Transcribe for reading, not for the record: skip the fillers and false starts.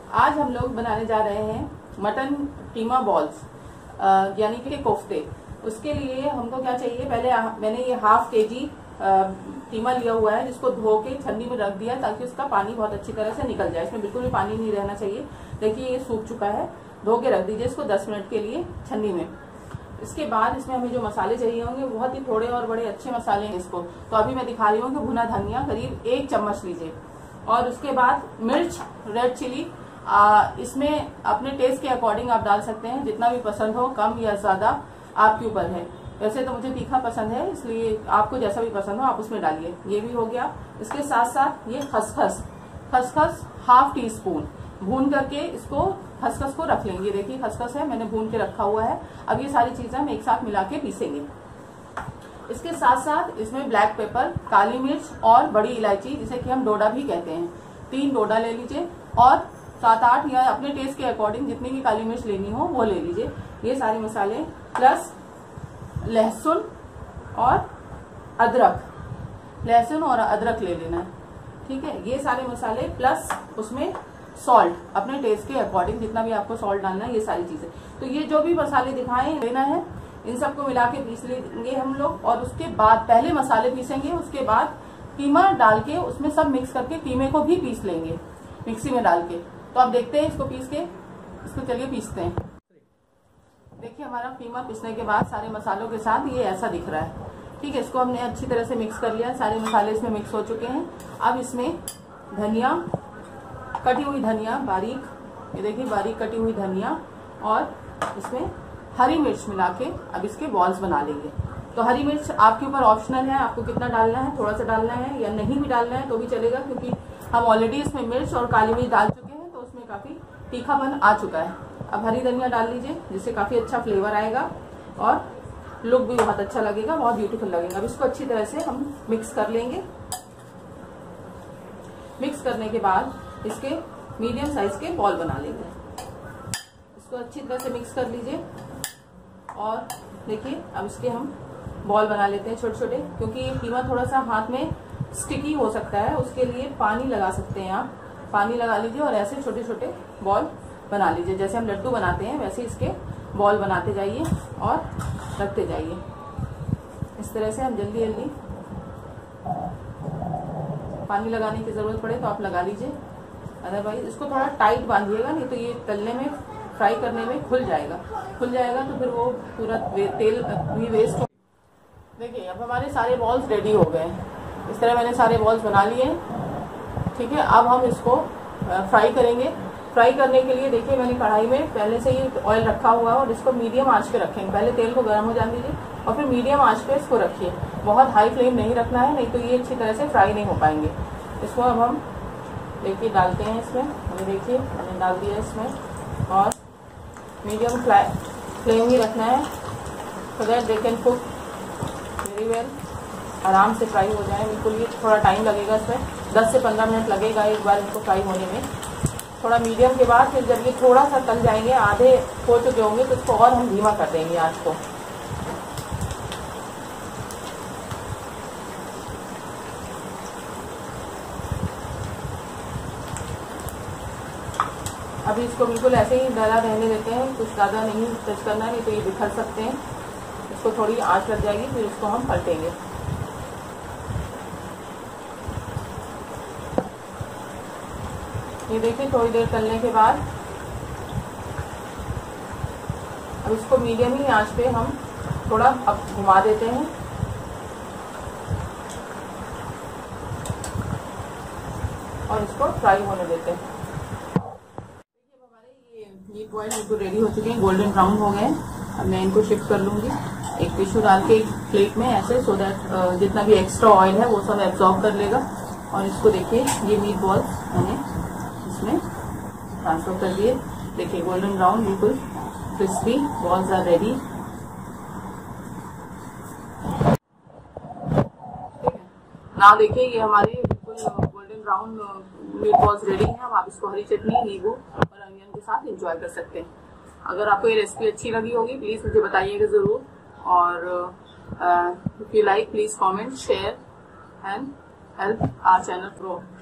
आज हम लोग बनाने जा रहे हैं मटन कीमा बॉल्स यानी कि कोफ्ते। उसके लिए हमको क्या चाहिए, पहले मैंने ये ½ केजी कीमा लिया हुआ है जिसको धो के छन्नी में रख दिया ताकि उसका पानी बहुत अच्छी तरह से निकल जाए। इसमें बिल्कुल भी पानी नहीं रहना चाहिए। देखिए ये सूख चुका है, धो के रख दीजिए इसको 10 मिनट के लिए छन्नी में। इसके बाद इसमें हमें जो मसाले चाहिए होंगे बहुत ही थोड़े और बड़े अच्छे मसाले हैं इसको। तो अभी मैं दिखा रही हूँ कि भुना धनिया करीब 1 चम्मच लीजिए, और उसके बाद मिर्च, रेड चिली इसमें अपने टेस्ट के अकॉर्डिंग आप डाल सकते हैं, जितना भी पसंद हो, कम या ज्यादा आपके ऊपर है। वैसे तो मुझे तीखा पसंद है, इसलिए आपको जैसा भी पसंद हो आप उसमें डालिए। ये भी हो गया। इसके साथ साथ ये खसखस ½ टीस्पून भून करके इसको खसखस को रख लेंगे। देखिए खसखस है, मैंने भून के रखा हुआ है। अब ये सारी चीजें हम एक साथ मिला के पीसेंगे। इसके साथ साथ इसमें ब्लैक पेपर, काली मिर्च और बड़ी इलायची, जिसे कि हम डोडा भी कहते हैं, 3 डोडा ले लीजिए, और 7-8 या अपने टेस्ट के अकॉर्डिंग जितनी भी काली मिर्च लेनी हो वो ले लीजिए। ये सारे मसाले प्लस लहसुन और अदरक, लहसुन और अदरक ले लेना है, ठीक है। ये सारे मसाले प्लस उसमें सॉल्ट अपने टेस्ट के अकॉर्डिंग, जितना भी आपको सॉल्ट डालना है, ये सारी चीजें। तो ये जो भी मसाले दिखाए लेना है, इन सबको मिला के पीस लेंगे हम लोग। और उसके बाद पहले मसाले पीसेंगे, उसके बाद कीमा डाल के उसमें सब मिक्स करके कीमे को भी पीस लेंगे मिक्सी में डाल के। तो आप देखते हैं इसको पीस के, इसको चलिए पीसते हैं। देखिए हमारा कीमा पीसने के बाद सारे मसालों के साथ ये ऐसा दिख रहा है, ठीक है। इसको हमने अच्छी तरह से मिक्स कर लिया, सारे मसाले इसमें मिक्स हो चुके हैं। अब इसमें धनिया, कटी हुई धनिया बारीक, ये देखिए बारीक कटी हुई धनिया, और इसमें हरी मिर्च मिला के अब इसके बॉल्स बना लेंगे। तो हरी मिर्च आपके ऊपर ऑप्शनल है, आपको कितना डालना है, थोड़ा सा डालना है या नहीं भी डालना है तो भी चलेगा, क्योंकि हम ऑलरेडी इसमें मिर्च और काली मिर्च डाल चुके हैं, तो उसमें काफी तीखापन आ चुका है। अब हरी धनिया डाल लीजिए, जिससे काफी अच्छा फ्लेवर आएगा और लुक भी बहुत अच्छा लगेगा, बहुत ब्यूटीफुल लगेगा। अब इसको अच्छी तरह से हम मिक्स कर लेंगे। मिक्स करने के बाद इसके मीडियम साइज के बॉल बना लेंगे। इसको अच्छी तरह से मिक्स कर लीजिए, और देखिए अब इसके हम बॉल बना लेते हैं छोटे छोटे, क्योंकि ये कीमा थोड़ा सा हाथ में स्टिकी हो सकता है, उसके लिए पानी लगा सकते हैं आप। पानी लगा लीजिए और ऐसे छोटे छोटे बॉल बना लीजिए, जैसे हम लड्डू बनाते हैं वैसे इसके बॉल बनाते जाइए और रखते जाइए। इस तरह से हम जल्दी जल्दी, पानी लगाने की जरूरत पड़े तो आप लगा लीजिए, अदरवाइज इसको थोड़ा टाइट बांधिएगा, नहीं तो ये तलने में, फ्राई करने में खुल जाएगा तो फिर वो पूरा तेल भी वेस्ट हो। देखिए अब हमारे सारे बॉल्स रेडी हो गए। इस तरह मैंने सारे बॉल्स बना लिए हैं, ठीक है। अब हम इसको फ्राई करेंगे। फ्राई करने के लिए देखिए मैंने कढ़ाई में पहले से ही ऑयल रखा हुआ है, और इसको मीडियम आंच पे रखेंगे। पहले तेल को गर्म हो जाने दीजिए और फिर मीडियम आंच पे इसको रखिए। बहुत हाई फ्लेम नहीं रखना है, नहीं तो ये अच्छी तरह से फ्राई नहीं हो पाएंगे। इसको अब हम देखिए डालते हैं इसमें। अभी देखिए मैंने डाल दिया इसमें, और मीडियम फ्लेम ही रखना है, so that they can cook very well, आराम से फ्राई हो जाए बिल्कुल। ये थोड़ा टाइम लगेगा, इसमें 10 से 15 मिनट लगेगा एक बार इनको फ्राई होने में। थोड़ा मीडियम के बाद फिर जब ये थोड़ा सा तल जाएंगे, आधे हो चुके होंगे, तो इसको और हम धीमा कर देंगे आंच को। अभी इसको बिल्कुल ऐसे ही डला रहने देते हैं, कुछ ज़्यादा नहीं टच करना, नहीं तो ये बिखर सकते हैं। इसको थोड़ी आंच लग जाएगी, फिर इसको हम पलटेंगे। ये देखिए थोड़ी देर तलने के बाद अब इसको मीडियम ही आंच पे हम थोड़ा अब घुमा देते हैं, और इसको फ्राई होने देते हैं। देखिए अब हमारे ये मीट बॉयल बिल्कुल रेडी हो चुके हैं, गोल्डन ब्राउन हो गए। अब मैं इनको शिफ्ट कर लूंगी एक टिश्यू डाल के एक प्लेट में ऐसे, सो दैट जितना भी एक्स्ट्रा ऑयल है वो सब एब्जॉर्ब कर लेगा। और इसको देखिए ये मीट बॉल्स मैंने इसमें ट्रांसफर कर दिए। देखिए गोल्डन ब्राउन, बिल्कुल क्रिस्पी बॉल्स आर रेडी। ना देखिए ये हमारे बिल्कुल golden brown meat balls ready हैं। अब आप इसको हरी चटनी, नींबू और अनियन के साथ एंजॉय कर सकते हैं। अगर आपको ये रेसिपी अच्छी लगी होगी प्लीज मुझे बताइएगा जरूर, और if you like please comment, share and help our channel grow.